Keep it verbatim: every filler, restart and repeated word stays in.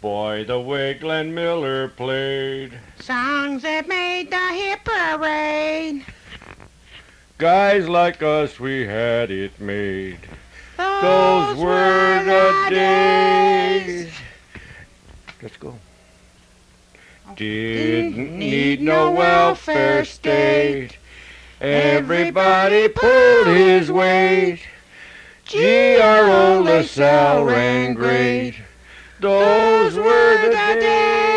Boy, the way Glenn Miller played. Songs that made the hit parade. Guys like us, we had it made. Those, Those were the days. Let's go. Didn't need no welfare state. Everybody pulled his weight. Gee, our old LaSalle ran great. Those were the days.